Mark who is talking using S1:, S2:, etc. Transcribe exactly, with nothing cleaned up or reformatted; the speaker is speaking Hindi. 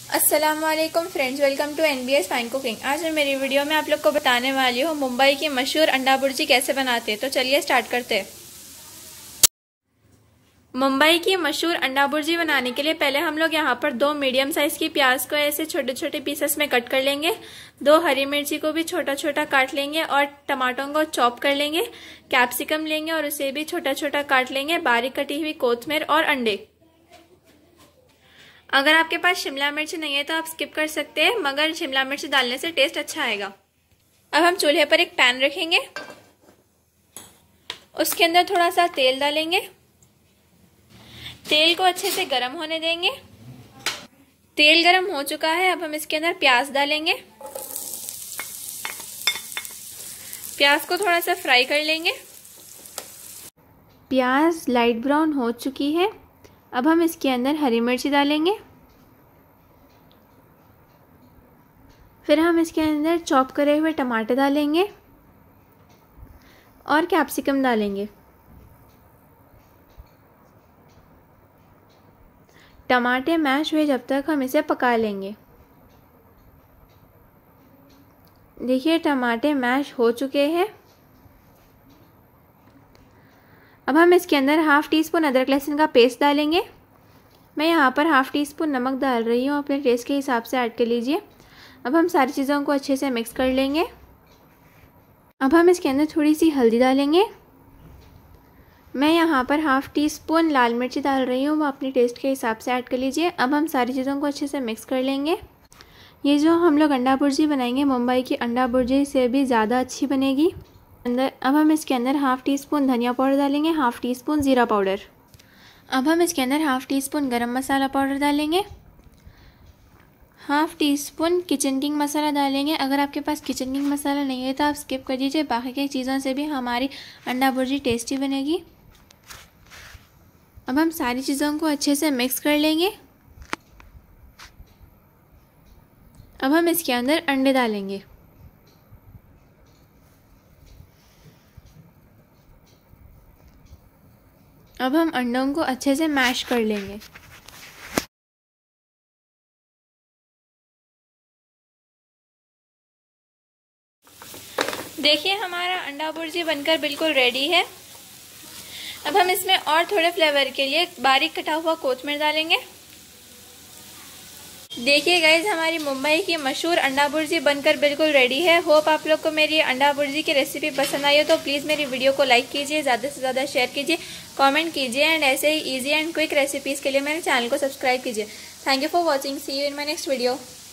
S1: अस्सलाम वालेकुम friends, welcome to NBS fine cooking. आज मैं मेरी वीडियो में आप लोग को बताने वाली हूँ मुंबई की मशहूर अंडा बुर्जी कैसे बनाते हैं। तो चलिए स्टार्ट करते हैं। मुंबई की मशहूर अंडा बुर्जी बनाने के लिए पहले हम लोग यहाँ पर दो मीडियम साइज की प्याज को ऐसे छोटे छोटे पीसेस में कट कर लेंगे। दो हरी मिर्ची को भी छोटा छोटा काट लेंगे और टमाटरों को चॉप कर लेंगे। कैप्सिकम लेंगे और उसे भी छोटा छोटा काट लेंगे। बारीक कटी हुई कोथमीर और अंडे। अगर आपके पास शिमला मिर्च नहीं है तो आप स्किप कर सकते हैं, मगर शिमला मिर्च डालने से टेस्ट अच्छा आएगा। अब हम चूल्हे पर एक पैन रखेंगे, उसके अंदर थोड़ा सा तेल डालेंगे। तेल को अच्छे से गर्म होने देंगे। तेल गर्म हो चुका है, अब हम इसके अंदर प्याज डालेंगे। प्याज को थोड़ा सा फ्राई कर लेंगे। प्याज लाइट ब्राउन हो चुकी है, अब हम इसके अंदर हरी मिर्ची डालेंगे। फिर हम इसके अंदर चॉप करे हुए टमाटर डालेंगे और कैप्सिकम डालेंगे। टमाटर मैश हुए जब तक हम इसे पका लेंगे। देखिए टमाटर मैश हो चुके हैं। अब हम इसके अंदर हाफ टी स्पून अदरक लहसुन का पेस्ट डालेंगे। मैं यहाँ पर हाफ टी स्पून नमक डाल रही हूँ, अपने टेस्ट के हिसाब से ऐड कर लीजिए। अब हम सारी चीज़ों को अच्छे से मिक्स कर लेंगे। अब हम इसके अंदर थोड़ी सी हल्दी डालेंगे। मैं यहाँ पर हाफ टी स्पून लाल मिर्ची डाल रही हूँ, वो अपने टेस्ट के हिसाब से ऐड कर लीजिए। अब हम सारी चीज़ों को अच्छे से मिक्स कर लेंगे। ये जो हम लोग अंडा बुर्जी बनाएंगे, मुंबई की अंडा बुर्जी से भी ज़्यादा अच्छी बनेगी। अंदर अब हम इसके अंदर हाफ़ टी स्पून धनिया पाउडर डालेंगे, हाफ़ टी स्पून ज़ीरा पाउडर। अब हम इसके अंदर half teaspoon garam masala powder डालेंगे। Half teaspoon Kitchen King masala डालेंगे। अगर आपके पास किचन किंग मसाला नहीं है तो आप स्किप कर दीजिए, बाकी की चीज़ों से भी हमारी अंडा बुर्जी टेस्टी बनेगी। अब हम सारी चीज़ों को अच्छे से मिक्स कर लेंगे। अब हम इसके अंदर अंडे डालेंगे। अब हम अंडों को अच्छे से मैश कर लेंगे। देखिए हमारा अंडा बुर्जी बनकर बिल्कुल रेडी है। अब हम इसमें और थोड़े फ्लेवर के लिए बारीक कटा हुआ कोथमीर डालेंगे। देखिए गाइज, हमारी मुंबई की मशहूर अंडा बुर्जी बनकर बिल्कुल रेडी है। होप आप लोग को मेरी अंडा बुर्जी की रेसिपी पसंद आई हो तो प्लीज़ मेरी वीडियो को लाइक कीजिए, ज़्यादा से ज़्यादा शेयर कीजिए, कमेंट कीजिए एंड ऐसे ही इजी एंड क्विक रेसिपीज़ के लिए मेरे चैनल को सब्सक्राइब कीजिए। Thank you for watching. See you in my next video.